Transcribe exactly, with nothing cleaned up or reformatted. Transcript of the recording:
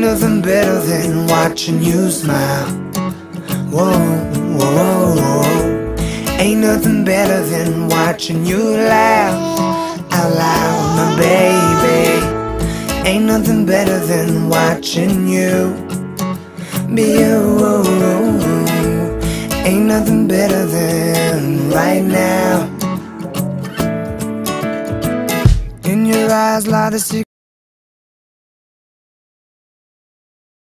nothing better than watching you smile. Whoa, whoa, whoa. Ain't nothing better than watching you laugh out loud, my baby. Ain't nothing better than watching you be you. Ain't nothing better than right now. In your eyes lie the secret